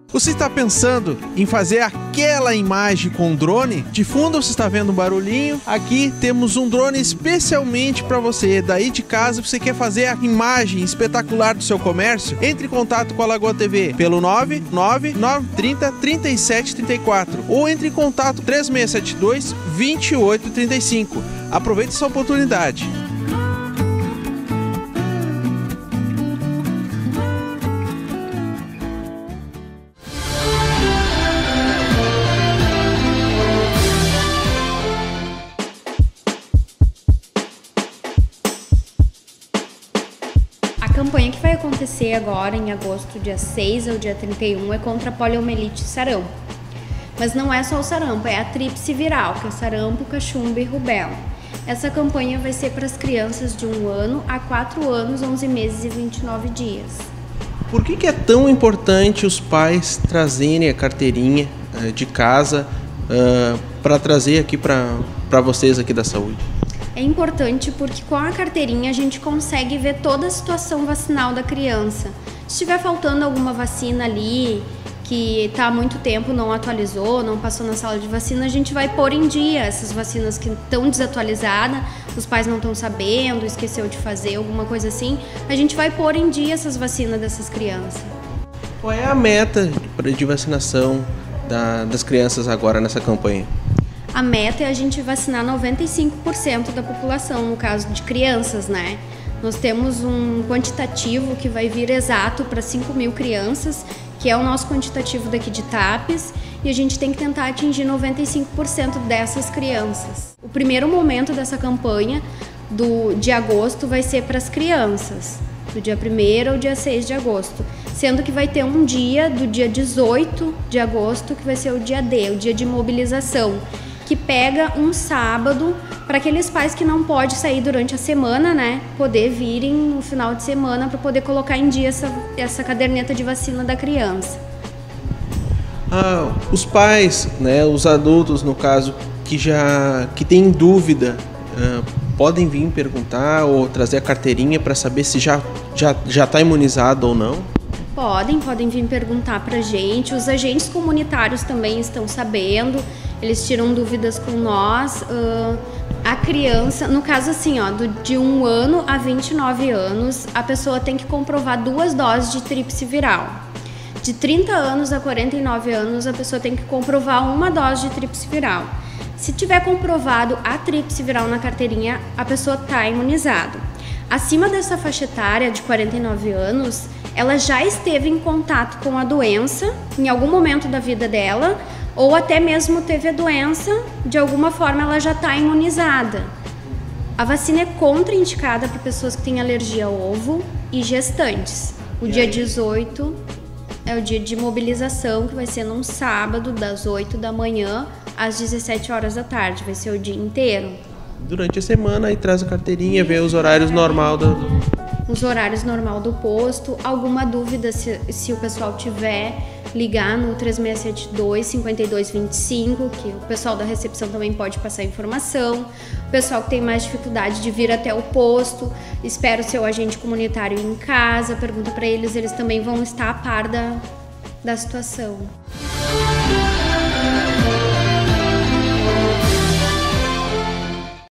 Você está pensando em fazer aquela imagem com drone? De fundo você está vendo um barulhinho. Aqui temos um drone especialmente para você. Daí de casa você quer fazer a imagem espetacular do seu comércio? Entre em contato com a Lagoa TV pelo 99930 3734 ou entre em contato 3672 2835. Aproveite essa oportunidade. A campanha que vai acontecer agora em agosto, dia 6 ao dia 31, é contra a poliomielite e sarampo. Mas não é só o sarampo, é a tríplice viral, que é sarampo, cachumba e rubéola. Essa campanha vai ser para as crianças de 1 ano a 4 anos, 11 meses e 29 dias. Por que é tão importante os pais trazerem a carteirinha de casa para trazer aqui para vocês aqui da saúde? É importante porque com a carteirinha a gente consegue ver toda a situação vacinal da criança. Se estiver faltando alguma vacina ali, que está há muito tempo, não atualizou, não passou na sala de vacina, a gente vai pôr em dia essas vacinas que estão desatualizadas, os pais não estão sabendo, esqueceu de fazer, alguma coisa assim, a gente vai pôr em dia essas vacinas dessas crianças. Qual é a meta de vacinação das crianças agora nessa campanha? A meta é a gente vacinar 95% da população, no caso de crianças, né? Nós temos um quantitativo que vai vir exato para 5.000 crianças, que é o nosso quantitativo daqui de Tapes, e a gente tem que tentar atingir 95% dessas crianças. O primeiro momento dessa campanha de agosto vai ser para as crianças, do dia 1º ao dia 6 de agosto, sendo que vai ter um dia, do dia 18 de agosto, que vai ser o dia D, o dia de mobilização, que pega um sábado para aqueles pais que não podem sair durante a semana, né, poder virem no final de semana para poder colocar em dia essa caderneta de vacina da criança. Os pais, né, os adultos no caso, que têm dúvida, podem vir perguntar ou trazer a carteirinha para saber se já está imunizado ou não? Podem vir perguntar para a gente. Os agentes comunitários também estão sabendo, eles tiram dúvidas com nós. A criança, no caso assim, de 1 ano a 29 anos, a pessoa tem que comprovar 2 doses de tríplice viral. De 30 anos a 49 anos, a pessoa tem que comprovar 1 dose de tríplice viral. Se tiver comprovado a tríplice viral na carteirinha, a pessoa está imunizada. Acima dessa faixa etária de 49 anos, ela já esteve em contato com a doença em algum momento da vida dela, ou até mesmo teve a doença, de alguma forma ela já está imunizada. A vacina é contraindicada para pessoas que têm alergia ao ovo e gestantes. O dia 18 é o dia de mobilização, que vai ser num sábado, das 8 da manhã às 17 horas da tarde, vai ser o dia inteiro. Durante a semana aí traz a carteirinha, vê os horários os horários normal do posto. Alguma dúvida, se o pessoal tiver, ligar no 3672-5225, que o pessoal da recepção também pode passar informação. O pessoal que tem mais dificuldade de vir até o posto, espera o seu agente comunitário em casa, pergunta para eles, eles também vão estar a par da situação.